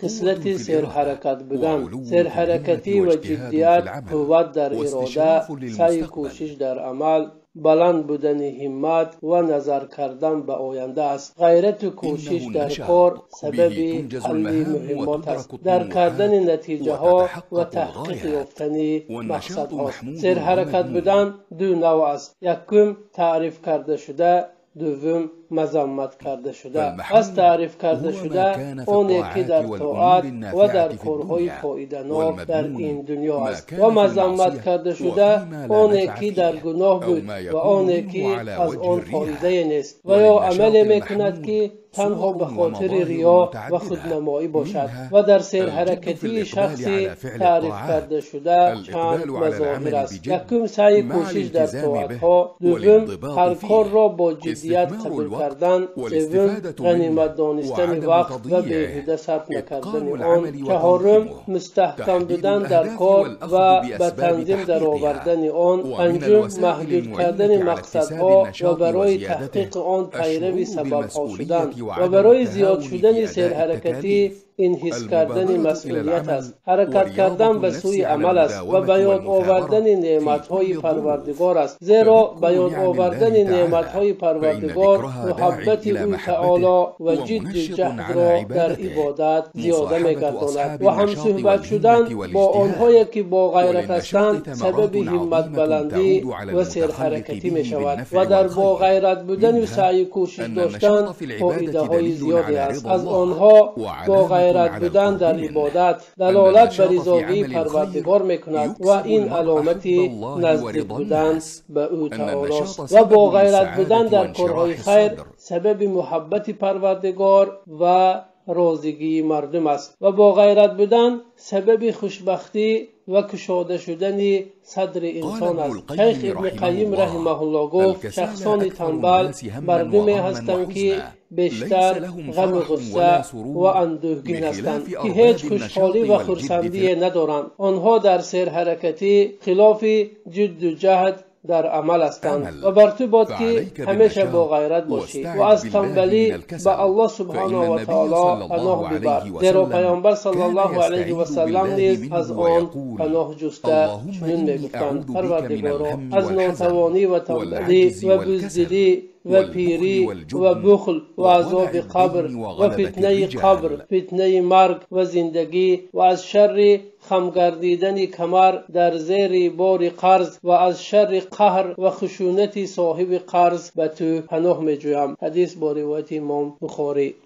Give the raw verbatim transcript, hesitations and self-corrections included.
خصلت سرحرکت بودن. سرحرکتی و جدیت، قوت در اراده، سعی کوشش در عمل، بلند بودن همت و نظر کردن به آینده است. غیرت و کوشش در کار سبب حل مهمات است، در کردن نتیجه ها و تحقیق یافتن مقصد هاست. سرحرکت بودن دو نوع است: یکم تعریف کرده شده، دوم مذمت کرده شده. از تعریف کرده شده آنی که در طاعت و در کارهای فایده‌ناک در این دنیا است، و مذمت کرده شده آنی که در گناه بود و آنی که از آن فایده نیست و یا عمل میکند که تنها به خاطر ریا و خودنمایی باشد. و در سرحرکتی شخصی تعریف کرده شده چند مظاهر است: یکم سعی کوشش در طاعت ها، دوم هر کار را با جدیت قبول کردن، سوم غنیمت دانستن وقت و بیهوده صرف نکردن آن، چهارم مستحکم بودن در کار و به تنظیم در آوردن آن، پنجم محدود کردن مقصدها و برای تحقیق آن پیروی سببها شدن. و برای زیاد شدن سرحرکتی این حس کردن مسئولیت است، حرکت کردن به سوی عمل است و به یاد آوردن نعمت‌های پروردگار است، زیرا به یاد آوردن نعمت‌های پروردگار محبت او تعالی و جد و جهد را در عبادت زیاده می‌گرداند و هم صحبت شدن با آنهایی که با غیرت هستند سبب همت بلندی و سرحرکتی می‌شود. و در با غیرت بودن و سعی کوشش داشتن فایده‌های زیادی است. از آنها با غیرت بودن در عبادت دلالت بر رضایت پروردگار میکند و این علامتی نزدیک بودن به او تعالی است. و با غیرت بودن در کارهای خیر سبب محبت پروردگار و راضیگی مردم است. و با غیرت بودن سبب خوشبختی و کشاده شدن صدر انسان است. شیخ ابن قیم رحمه الله گفت شخصان تنبل مردمی هستند که بیشتر غم و غصه و اندوهگین هستند که هیچ خوشحالی و خرسندی ندارند. آنها در سرحرکتی خلاف جد و جهد در عمل هستند و بر تو باد که همیشه با غیرت باشی و از تنبلی به الله سبحانه و تعالی پناه ببر، زیرا پیامبر صلی الله علیه و سلم نیز از آن پناه جسته چنین میگفتند: پروردگارا از ناتوانی و تنبلی و بزدلی و پیری و بخل و عذاب قبر و فتنه قبر، فتنه مرگ و زندگی و از شر خمگردیدن کمر در زیر بار قرض و از شر قهر و خشونت صاحب قرض به تو پناه می جویم. حدیث با روایت امام بخاری.